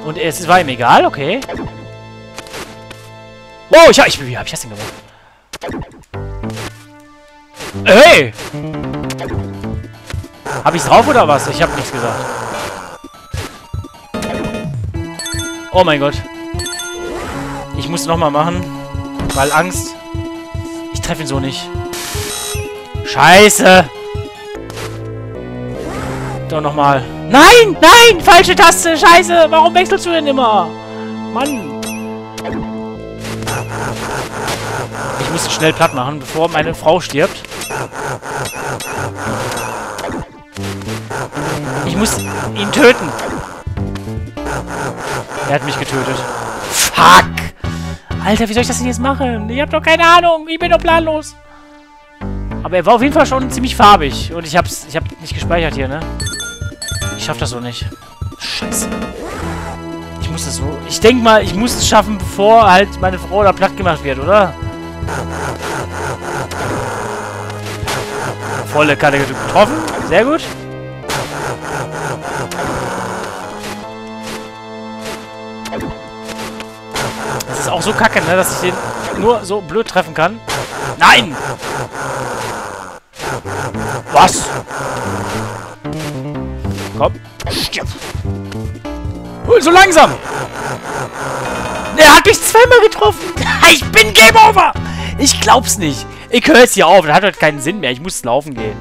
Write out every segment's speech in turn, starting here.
Und es war ihm egal, okay. Oh, wie hab ich das denn gemacht? Hey! Hab ich's drauf oder was? Ich hab nichts gesagt. Oh mein Gott. Ich muss nochmal machen. Weil Angst. Ich treffe ihn so nicht. Scheiße! Doch nochmal. Nein! Nein! Falsche Taste! Scheiße! Warum wechselst du denn immer? Mann! Ich muss ihn schnell platt machen, bevor meine Frau stirbt. Ich muss ihn töten. Er hat mich getötet. Fuck! Alter, wie soll ich das denn jetzt machen? Ich hab doch keine Ahnung. Ich bin doch planlos. Aber er war auf jeden Fall schon ziemlich farbig. Und ich hab nicht gespeichert hier, ne? Ich schaff das so nicht. Scheiße. Ich muss das so... Ich denke mal, ich muss es schaffen, bevor halt meine Frau da platt gemacht wird, oder? Volle Karte getroffen. Sehr gut. Das ist auch so kacke, ne, dass ich den nur so blöd treffen kann. Nein! Was? Komm. Stirb. So langsam. Er hat mich zweimal getroffen. Ich bin Game Over. Ich glaub's nicht. Ich höre jetzt hier auf. Das hat heute keinen Sinn mehr. Ich muss laufen gehen.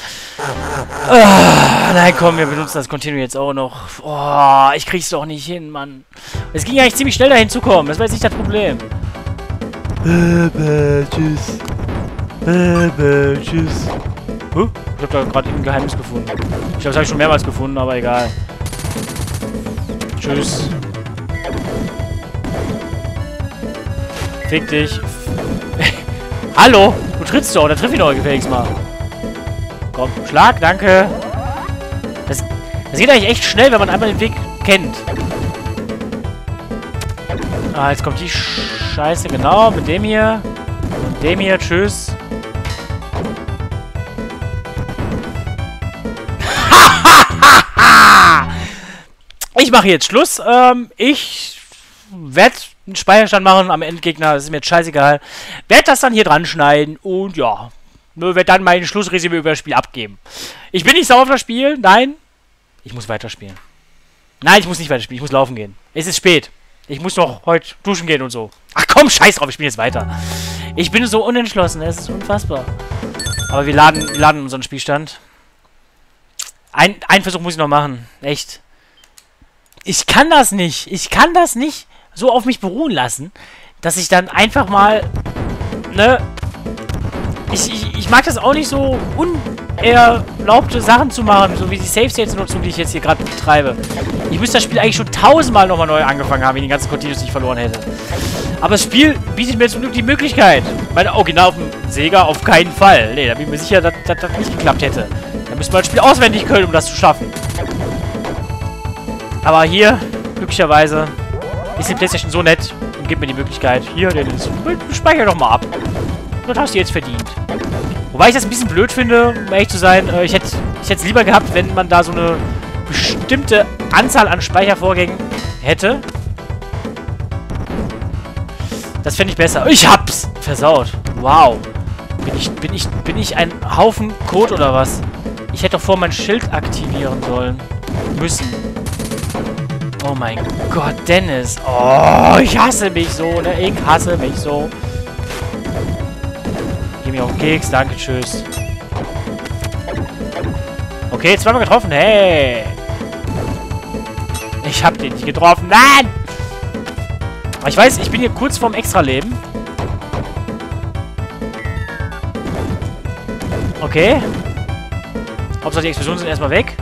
Nein, komm, wir benutzen das Continue jetzt auch noch. Oh, ich krieg's doch nicht hin, Mann. Es ging eigentlich ziemlich schnell dahin zu kommen. Das war jetzt nicht das Problem. Tschüss. Tschüss. Ich hab da gerade ein Geheimnis gefunden. Ich glaube, das habe ich schon mehrmals gefunden, aber egal. Tschüss. Fick dich. Hallo? Du trittst doch, da triff ich doch gefälligst mal. Komm, Schlag, danke. Das geht eigentlich echt schnell, wenn man einmal den Weg kennt. Ah, jetzt kommt die Scheiße, genau, mit dem hier. Und dem hier, tschüss. Ich mache jetzt Schluss. Ich werde einen Speicherstand machen am Endgegner. Das ist mir jetzt scheißegal. Werde das dann hier dran schneiden und ja. Werde dann mein Schlussresümee über das Spiel abgeben. Ich bin nicht sauer auf das Spiel. Nein. Ich muss weiterspielen. Nein, ich muss nicht weiterspielen. Ich muss laufen gehen. Es ist spät. Ich muss noch heute duschen gehen und so. Ach komm, scheiß drauf. Ich spiele jetzt weiter. Ich bin so unentschlossen. Es ist unfassbar. Aber wir laden unseren Spielstand. Einen Versuch muss ich noch machen. Echt. Ich kann das nicht. Ich kann das nicht so auf mich beruhen lassen, dass ich dann einfach mal, ne, ich mag das auch nicht so unerlaubte Sachen zu machen, so wie die Save-States-Nutzung, die ich jetzt hier gerade betreibe. Ich müsste das Spiel eigentlich schon 1000-mal nochmal neu angefangen haben, wenn ich die ganzen Continues nicht verloren hätte. Aber das Spiel bietet mir zum Glück die Möglichkeit. Meine Original auf dem Sega auf keinen Fall. Ne, da bin ich mir sicher, dass das nicht geklappt hätte. Da müsste man das Spiel auswendig können, um das zu schaffen. Aber hier, glücklicherweise, ist die PlayStation so nett und gibt mir die Möglichkeit, hier, speicher doch mal ab. Das hast du jetzt verdient. Wobei ich das ein bisschen blöd finde, um ehrlich zu sein. Ich hätte es lieber gehabt, wenn man da so eine bestimmte Anzahl an Speichervorgängen hätte. Das fände ich besser. Ich hab's versaut. Wow. Bin ich ein Haufen Code oder was? Ich hätte doch vor mein Schild aktivieren sollen. Müssen. Oh mein Gott, Dennis. Oh, ich hasse mich so, ne? Ich hasse mich so. Gib mir auch einen Keks. Danke, tschüss. Okay, zweimal getroffen. Hey. Ich hab den nicht getroffen. Nein! Aber ich weiß, ich bin hier kurz vorm Extra-Leben. Okay. Hauptsache die Explosionen sind erstmal weg.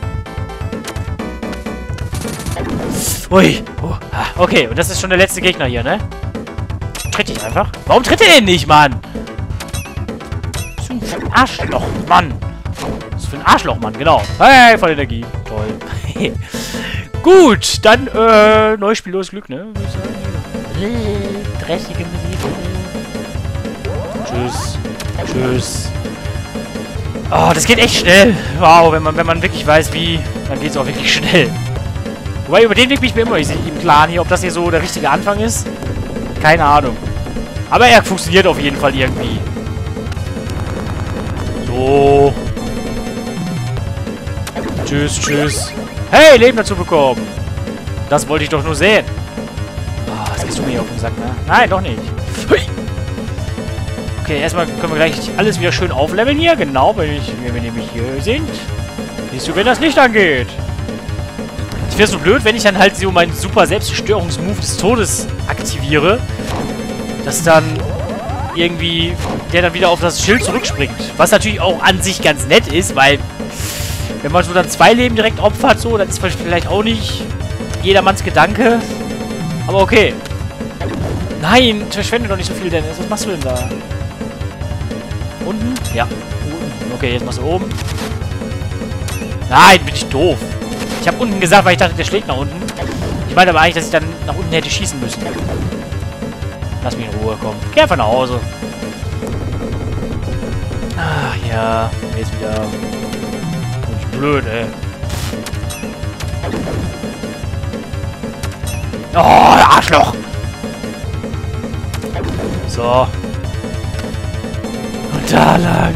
Ui. Okay, und das ist schon der letzte Gegner hier, ne? Tritt ich einfach. Warum tritt er denn nicht, Mann? Was für ein Arschloch, Mann. Was für ein Arschloch, Mann, genau. Hey, voll Energie. Toll. Gut, dann, neues Spiel, los Glück, ne? Dreckige Musik. Tschüss. Tschüss. Oh, das geht echt schnell. Wow, wenn man wirklich weiß, wie, dann geht es auch wirklich schnell. Wobei, über den Weg bin ich mir immer nicht im Klaren hier, ob das hier so der richtige Anfang ist. Keine Ahnung. Aber er funktioniert auf jeden Fall irgendwie. So. Tschüss, tschüss. Hey, Leben dazu bekommen. Das wollte ich doch nur sehen. Oh, jetzt gehst du mir hier auf den Sack, ne? Nein, doch nicht. Hui. Okay, erstmal können wir gleich alles wieder schön aufleveln hier. Genau, wenn wir nämlich hier sind. Siehst du, wenn das Licht angeht. Es wäre so blöd, wenn ich dann halt so meinen super Selbstzerstörungsmove des Todes aktiviere. Dass dann irgendwie der dann wieder auf das Schild zurückspringt. Was natürlich auch an sich ganz nett ist, weil wenn man so dann 2 Leben direkt opfert, so, dann ist vielleicht auch nicht jedermanns Gedanke. Aber okay. Nein, verschwende doch nicht so viel, Dennis. Was machst du denn da? Unten? Ja. Unten. Okay, jetzt machst du oben. Nein, bin ich doof. Ich habe unten gesagt, weil ich dachte, der schlägt nach unten. Ich meine aber eigentlich, dass ich dann nach unten hätte schießen müssen. Lass mich in Ruhe, komm. Geh einfach nach Hause. Ach ja, jetzt wieder. Blöd, ey. Oh, Arschloch! So. Und da lang.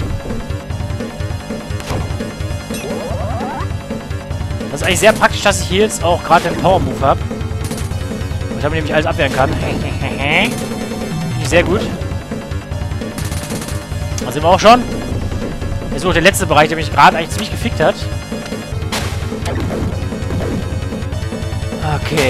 Das ist eigentlich sehr praktisch, dass ich hier jetzt auch gerade den Power Move habe. Und damit nämlich alles abwehren kann. Finde ich sehr gut. Da sind wir auch schon. Das ist nur der letzte Bereich, der mich gerade eigentlich ziemlich gefickt hat. Okay.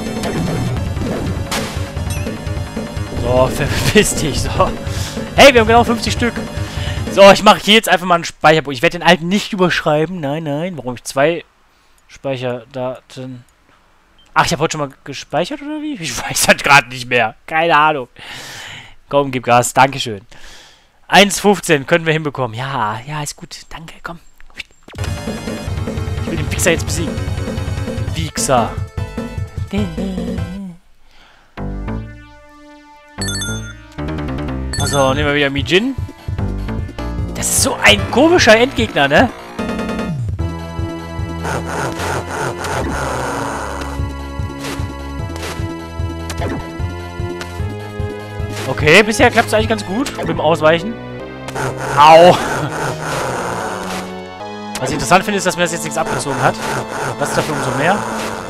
So, verpiss dich. So. Hey, wir haben genau 50 Stück. So, ich mache hier jetzt einfach mal einen Speicherpunkt. Ich werde den alten nicht überschreiben. Nein, nein. Warum ich 2 Speicherdaten... Ach, ich habe heute schon mal gespeichert, oder wie? Ich weiß halt gerade nicht mehr. Keine Ahnung. Komm, gib Gas. Dankeschön. 1,15 können wir hinbekommen. Ja, ja, ist gut. Danke, komm. Ich will den Wichser jetzt besiegen. Wichser. Also, nehmen wir wieder Mijin. Das ist so ein komischer Endgegner, ne? Okay, bisher klappt es eigentlich ganz gut mit dem Ausweichen. Au! Was ich interessant finde, ist, dass mir das jetzt nichts abgezogen hat. Was ist dafür umso mehr?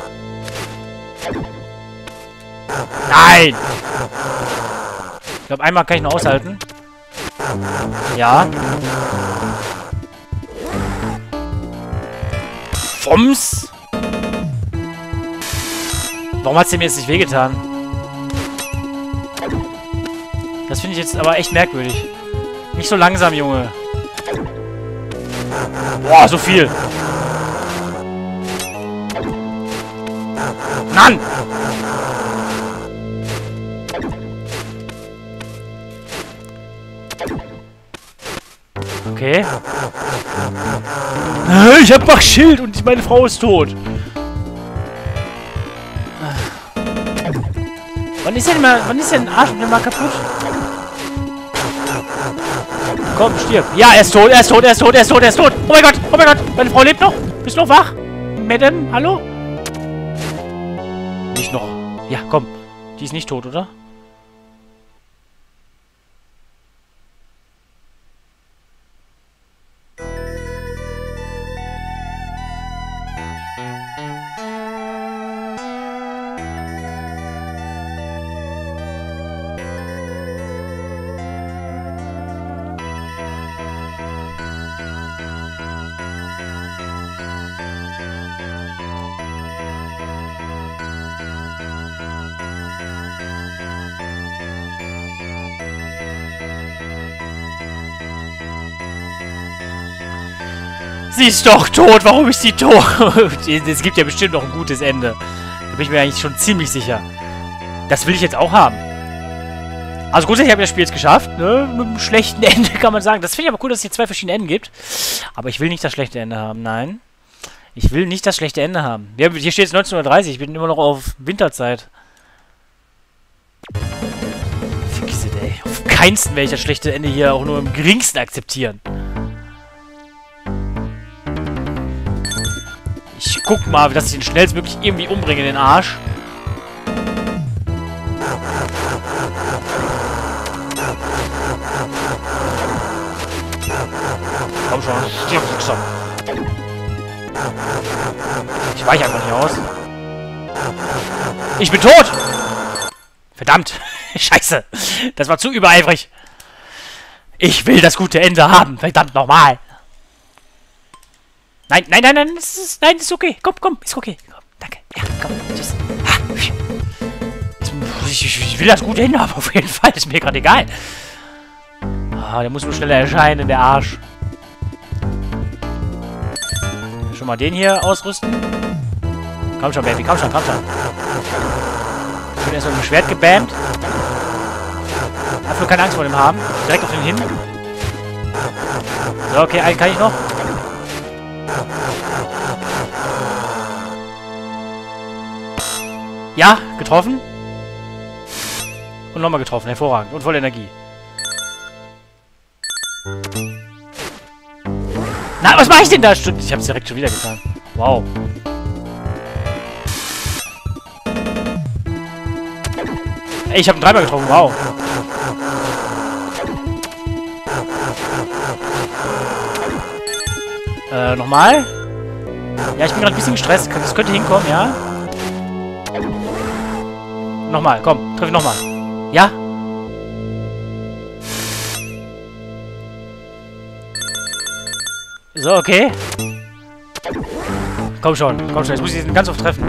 Nein! Ich glaube, einmal kann ich noch aushalten. Ja. Fums! Warum hat es mir jetzt nicht wehgetan? Das finde ich jetzt aber echt merkwürdig. Nicht so langsam, Junge. Boah, so viel. Mann! Okay. Ich hab noch Schild und meine Frau ist tot. Wann ist denn Arsch mal kaputt? Komm, stirb. Ja, er ist tot, er ist tot, er ist tot, er ist tot, er ist tot. Oh mein Gott, meine Frau lebt noch. Bist du noch wach? Madame, hallo? Nicht noch. Ja, komm. Die ist nicht tot, oder? Sie ist doch tot. Warum ist sie tot? Es gibt ja bestimmt noch ein gutes Ende. Da bin ich mir eigentlich schon ziemlich sicher. Das will ich jetzt auch haben. Also grundsätzlich habe ich das Spiel jetzt geschafft. Ne? Mit einem schlechten Ende kann man sagen. Das finde ich aber cool, dass es hier 2 verschiedene Enden gibt. Aber ich will nicht das schlechte Ende haben. Nein. Ich will nicht das schlechte Ende haben. Hier steht jetzt 1930. Ich bin immer noch auf Winterzeit. Fix it, ey. Auf keinsten werde ich das schlechte Ende hier auch nur im geringsten akzeptieren. Ich guck mal, dass ich ihn schnellstmöglich irgendwie umbringe, den Arsch. Komm schon. Ich weiche einfach nicht aus. Ich bin tot! Verdammt. Scheiße. Das war zu übereifrig. Ich will das gute Ende haben. Verdammt nochmal. Nein, nein, nein, nein. Nein, ist okay. Komm, komm. Ist okay. Komm, danke. Ja, komm. Tschüss. Ich will das gute Ende haben. Auf jeden Fall. Ist mir gerade egal. Ah, der muss nur schneller erscheinen, der Arsch. Schon mal den hier ausrüsten. Komm schon, Baby. Komm schon, komm schon. Ich bin erstmal mit dem Schwert gebammt. Dafür keine Angst vor dem haben. Direkt auf den hin. So, okay, einen kann ich noch. Ja, getroffen. Und nochmal getroffen. Hervorragend. Und voll Energie. Na, was mache ich denn da? Stimmt, ich habe es direkt schon wieder getan. Wow. Ey, ich habe ihn dreimal getroffen. Wow. Nochmal. Ja, ich bin gerade ein bisschen gestresst. Das könnte hinkommen, ja. Nochmal, komm. Triff ihn nochmal. Ja. So, okay. Komm schon, jetzt muss ich ihn ganz oft treffen.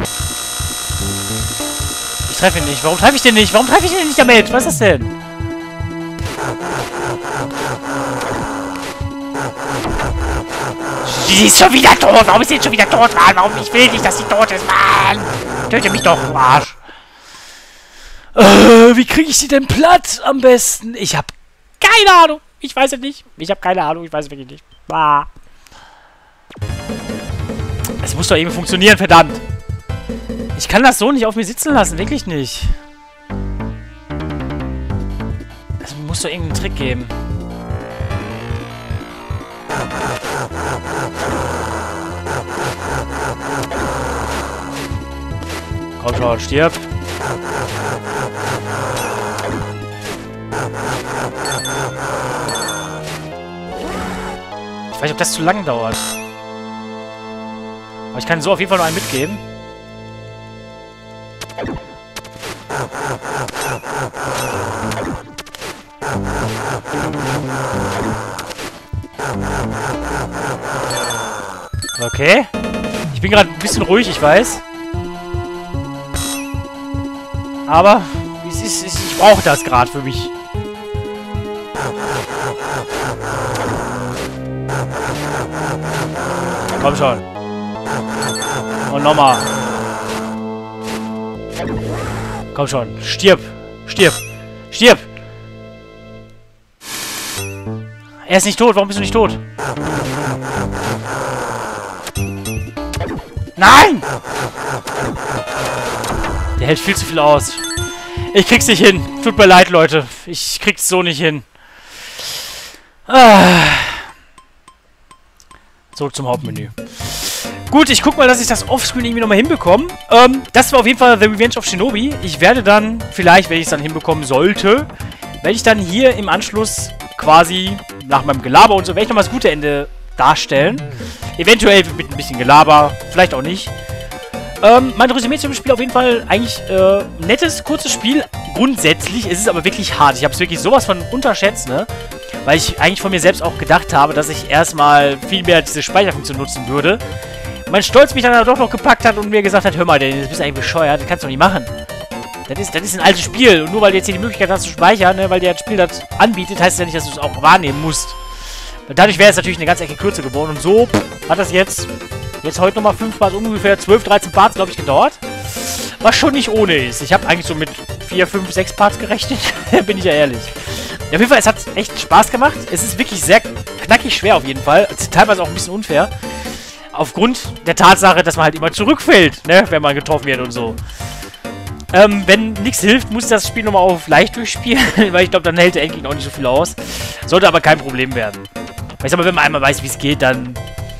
Ich treffe ihn nicht. Warum treffe ich den nicht? Warum treffe ich den nicht damit? Was ist das denn? Sie ist schon wieder tot. Warum ist sie jetzt schon wieder tot, Mann? Warum? Ich will nicht, dass sie tot ist, Mann. Töte mich doch, Arsch. Wie kriege ich sie denn platt am besten? Ich habe keine Ahnung. Ich weiß es nicht. Ich habe keine Ahnung. Ich weiß es wirklich nicht. Ah. Es muss doch irgendwie funktionieren, verdammt. Ich kann das so nicht auf mir sitzen lassen, wirklich nicht. Es muss doch irgendeinen Trick geben. Komm schon, stirb. Ich weiß nicht, ob das zu lang dauert. Aber ich kann so auf jeden Fall noch einen mitgeben. Okay. Ich bin gerade ein bisschen ruhig, ich weiß. Aber ich brauche das gerade für mich. Komm schon. Und nochmal. Komm schon. Stirb. Stirb. Stirb. Er ist nicht tot. Warum bist du nicht tot? Nein! Der hält viel zu viel aus. Ich krieg's nicht hin. Tut mir leid, Leute. Ich krieg's so nicht hin. Zurück zum Hauptmenü. Gut, ich guck mal, dass ich das Offscreen irgendwie nochmal hinbekomme. Das war auf jeden Fall The Revenge of Shinobi. Ich werde dann, vielleicht, wenn ich es dann hinbekommen sollte, werde ich dann hier im Anschluss quasi nach meinem Gelaber und so, werde ich nochmal das gute Ende darstellen. Eventuell mit ein bisschen Gelaber, vielleicht auch nicht. Mein Resümee zum Spiel auf jeden Fall eigentlich nettes, kurzes Spiel. Grundsätzlich, es ist aber wirklich hart. Ich habe es wirklich sowas von unterschätzt, ne? Weil ich eigentlich von mir selbst auch gedacht habe, dass ich erstmal viel mehr diese Speicherfunktion nutzen würde. Mein Stolz mich dann doch noch gepackt hat und mir gesagt hat, hör mal, das bist eigentlich bescheuert, das kannst du doch nicht machen. Das ist ein altes Spiel und nur weil du jetzt hier die Möglichkeit hast zu speichern, ne, weil dir das Spiel das anbietet, heißt das ja nicht, dass du es auch wahrnehmen musst. Dadurch wäre es natürlich eine ganze Ecke kürzer geworden und so hat das jetzt heute nochmal 5 Parts, ungefähr 12, 13 Parts, glaube ich, gedauert. Was schon nicht ohne ist. Ich habe eigentlich so mit 4, 5, 6 Parts gerechnet, bin ich ja ehrlich. Ja, auf jeden Fall, es hat echt Spaß gemacht. Es ist wirklich sehr knackig schwer auf jeden Fall. Teilweise auch ein bisschen unfair. Aufgrund der Tatsache, dass man halt immer zurückfällt, ne, wenn man getroffen wird und so. Wenn nichts hilft, muss ich das Spiel nochmal auf leicht durchspielen, weil ich glaube, dann hält der Endgegner auch nicht so viel aus. Sollte aber kein Problem werden. Weil ich sag mal, wenn man einmal weiß, wie es geht, dann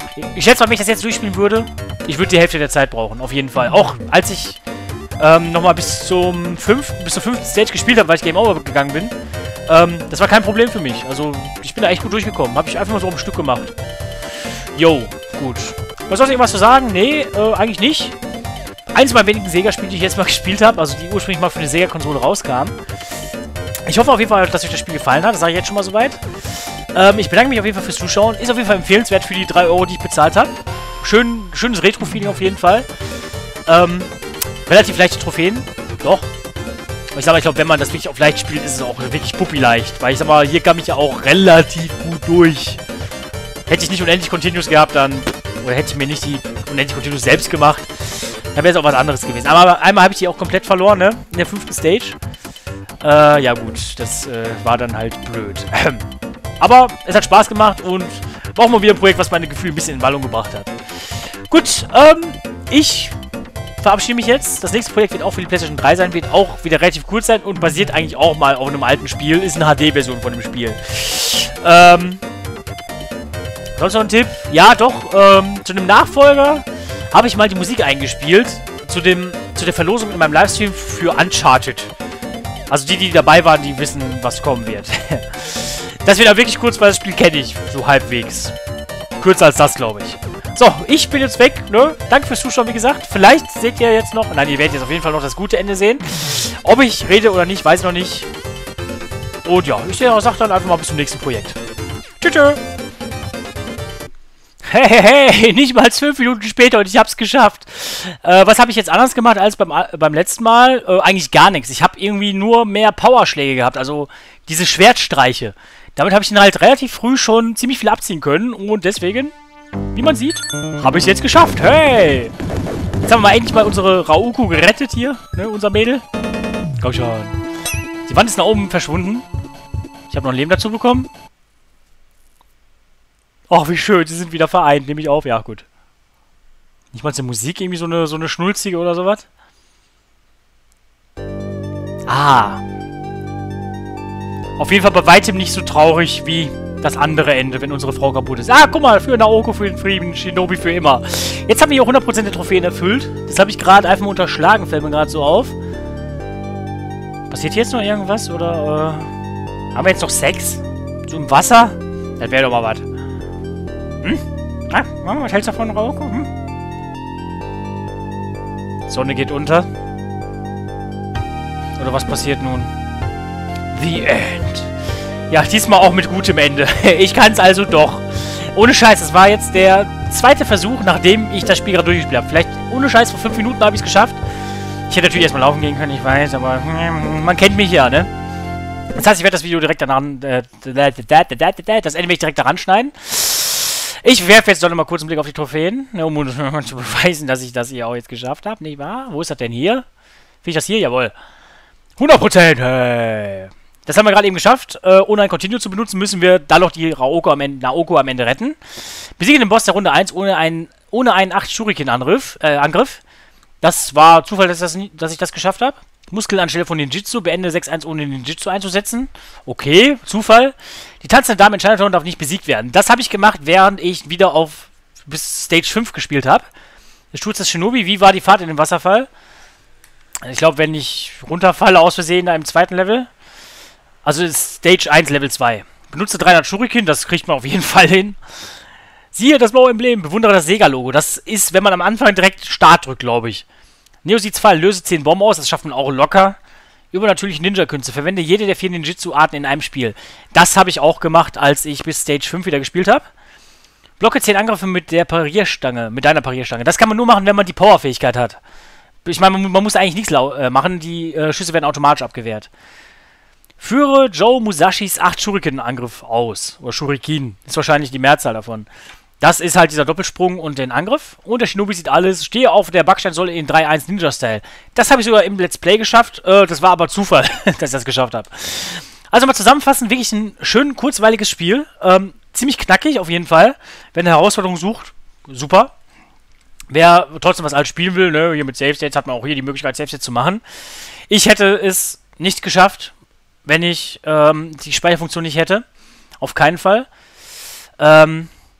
Ich schätze mal, wenn ich das jetzt durchspielen würde, ich würde die Hälfte der Zeit brauchen, auf jeden Fall. Auch als ich nochmal bis zur fünften Stage gespielt habe, weil ich Game Over gegangen bin, das war kein Problem für mich. Also, ich bin da echt gut durchgekommen. Habe ich einfach mal so am Stück gemacht. Jo, gut. Was soll ich irgendwas zu sagen? Nee, eigentlich nicht. Eins meiner wenigen Sega-Spiele, die ich jetzt mal gespielt habe, also die ursprünglich mal für eine Sega-Konsole rauskamen. Ich hoffe auf jeden Fall, dass euch das Spiel gefallen hat. Das sage ich jetzt schon mal soweit. Ich bedanke mich auf jeden Fall fürs Zuschauen. Ist auf jeden Fall empfehlenswert für die 3 Euro, die ich bezahlt habe. Schönes Retro-Feeling auf jeden Fall. Relativ leichte Trophäen. Doch. Ich sag mal, ich glaube, wenn man das wirklich auf leicht spielt, ist es auch wirklich puppi-leicht. Weil ich sag mal, hier kam ich ja auch relativ gut durch. Hätte ich nicht unendlich Continuous gehabt, dann... Oder hätte ich mir nicht die unendlich Continuous selbst gemacht, dann wäre es auch was anderes gewesen. Aber einmal habe ich die auch komplett verloren, ne? In der 5. Stage. Ja gut, das war dann halt blöd. Aber es hat Spaß gemacht und war auch mal wieder ein Projekt, was meine Gefühle ein bisschen in Wallung gebracht hat. Gut, ich verabschiede mich jetzt. Das nächste Projekt wird auch für die PlayStation 3 sein, wird auch wieder relativ kurz sein und basiert eigentlich auch mal auf einem alten Spiel. Ist eine HD-Version von dem Spiel. Sonst noch ein Tipp? Ja, doch, zu einem Nachfolger habe ich mal die Musik eingespielt. Zu der Verlosung in meinem Livestream für Uncharted. Also die dabei waren, die wissen, was kommen wird. Das wird aber wirklich kurz, weil das Spiel kenne ich so halbwegs. Kürzer als das, glaube ich. So, ich bin jetzt weg, ne? Danke fürs Zuschauen, wie gesagt. Vielleicht seht ihr jetzt noch... Nein, ihr werdet jetzt auf jeden Fall noch das gute Ende sehen. Ob ich rede oder nicht, weiß ich noch nicht. Und ja, ich sage dann einfach mal bis zum nächsten Projekt. Tschüss, tschüss. Hey, nicht mal 12 Minuten später und ich hab's geschafft. Was habe ich jetzt anders gemacht als beim letzten Mal? Eigentlich gar nichts. Ich habe irgendwie nur mehr Powerschläge gehabt, also diese Schwertstreiche. Damit habe ich dann halt relativ früh schon ziemlich viel abziehen können und deswegen, wie man sieht, habe ich es jetzt geschafft. Hey! Jetzt haben wir mal endlich mal unsere Rauko gerettet hier, ne, unser Mädel. Komm schon. Die Wand ist nach oben verschwunden. Ich habe noch ein Leben dazu bekommen. Ach, wie schön, sie sind wieder vereint. Nehme ich auf. Ja, gut. Nicht mal die Musik irgendwie so eine schnulzige oder sowas? Ah. Auf jeden Fall bei weitem nicht so traurig wie das andere Ende, wenn unsere Frau kaputt ist. Ah, guck mal, für Naoko, für den Frieden, Shinobi für immer. Jetzt haben wir hier 100% der Trophäen erfüllt. Das habe ich gerade einfach mal unterschlagen, fällt mir gerade so auf. Passiert hier jetzt noch irgendwas? Oder, haben wir jetzt noch Sex? So im Wasser? Das wäre doch mal was. Hm? Ah, was hältst du davon, Rauko? Hm? Sonne geht unter. Oder was passiert nun? The End. Ja, diesmal auch mit gutem Ende. Ich kann es also doch. Ohne Scheiß, das war jetzt der zweite Versuch, nachdem ich das Spiel gerade durchgespielt habe. Vielleicht ohne Scheiß, vor 5 Minuten habe ich es geschafft. Ich hätte natürlich erstmal laufen gehen können, ich weiß, aber man kennt mich ja, ne? Das heißt, ich werde das Video direkt danach, das Ende werde ich direkt daran schneiden. Ich werfe jetzt doch nochmal kurz einen Blick auf die Trophäen, ne, um zu beweisen, dass ich das hier auch jetzt geschafft habe, nicht wahr? Wo ist das denn hier? Finde ich das hier? Jawohl. 100%, hey. Das haben wir gerade eben geschafft. Ohne ein Continue zu benutzen, müssen wir dann noch die Naoko am Ende retten. Besiegen den Boss der Runde 1 ohne einen 8-Shuriken-Angriff. Das war Zufall, dass ich das geschafft habe. Muskeln anstelle von Ninjitsu, beende 6-1 ohne Ninjitsu einzusetzen. Okay, Zufall. Die tanzende Dame in Chinatown darf nicht besiegt werden. Das habe ich gemacht, während ich wieder bis Stage 5 gespielt habe. Der Sturz des Shinobi, wie war die Fahrt in den Wasserfall? Ich glaube, wenn ich runterfalle aus Versehen da im zweiten Level. Also ist Stage 1, Level 2. Benutze 300 Shuriken, das kriegt man auf jeden Fall hin. Siehe das blaue Emblem, bewundere das Sega-Logo. Das ist, wenn man am Anfang direkt Start drückt, glaube ich. Neosits Fall, löse 10 Bomben aus, das schafft man auch locker. Übernatürliche Ninja-Künste, verwende jede der 4 Ninjitsu-Arten in einem Spiel. Das habe ich auch gemacht, als ich bis Stage 5 wieder gespielt habe. Blocke 10 Angriffe mit deiner Parierstange. Das kann man nur machen, wenn man die Power-Fähigkeit hat. Ich meine, man muss eigentlich nichts machen, die Schüsse werden automatisch abgewehrt. Führe Joe Musashis 8 Shuriken-Angriff aus. Oder Shuriken, ist wahrscheinlich die Mehrzahl davon. Das ist halt dieser Doppelsprung und den Angriff. Und der Shinobi sieht alles. Stehe auf der Backsteinsäule in 3-1 Ninja-Style. Das habe ich sogar im Let's Play geschafft. Das war aber Zufall, dass ich das geschafft habe. Also mal zusammenfassen, wirklich ein schön kurzweiliges Spiel. Ziemlich knackig auf jeden Fall. Wenn ihr Herausforderungen sucht, super. Wer trotzdem was alt spielen will, ne, hier mit Save States hat man auch hier die Möglichkeit, Save States zu machen. Ich hätte es nicht geschafft, wenn ich die Speicherfunktion nicht hätte. Auf keinen Fall.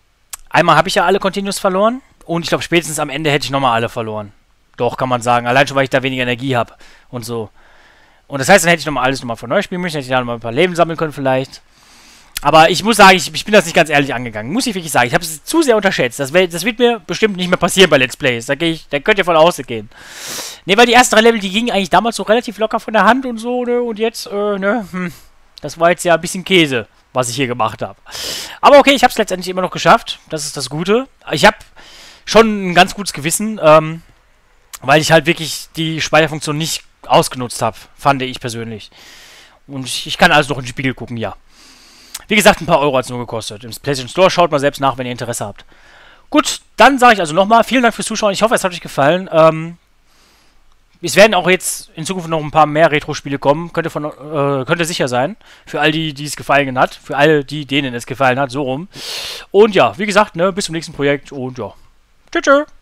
Einmal habe ich ja alle Continues verloren. Und ich glaube, spätestens am Ende hätte ich nochmal alle verloren. Doch, kann man sagen. Allein schon, weil ich da weniger Energie habe. Und so. Und das heißt, dann hätte ich nochmal alles nochmal von neu spielen müssen. Hätte ich da nochmal ein paar Leben sammeln können vielleicht. Aber ich muss sagen, ich bin das nicht ganz ehrlich angegangen. Muss ich wirklich sagen. Ich habe es zu sehr unterschätzt. Das wird mir bestimmt nicht mehr passieren bei Let's Plays. Da könnt ihr voll ausgehen. Ne, weil die ersten 3 Level, die gingen eigentlich damals so relativ locker von der Hand und so, ne? Und jetzt, das war jetzt ja ein bisschen Käse, was ich hier gemacht habe. Aber okay, ich habe es letztendlich immer noch geschafft. Das ist das Gute. Ich habe schon ein ganz gutes Gewissen, weil ich halt wirklich die Speicherfunktion nicht ausgenutzt habe, fand ich persönlich. Und ich kann also noch in den Spiegel gucken, ja. Wie gesagt, ein paar Euro hat es nur gekostet. Im PlayStation Store schaut mal selbst nach, wenn ihr Interesse habt. Gut, dann sage ich also nochmal, vielen Dank fürs Zuschauen. Ich hoffe, es hat euch gefallen. Es werden auch jetzt in Zukunft noch ein paar mehr Retro-Spiele kommen. Könnte sicher sein. Für all die es gefallen hat. Für alle denen es gefallen hat. So rum. Und ja, wie gesagt, ne, bis zum nächsten Projekt. Und ja. Tschüss.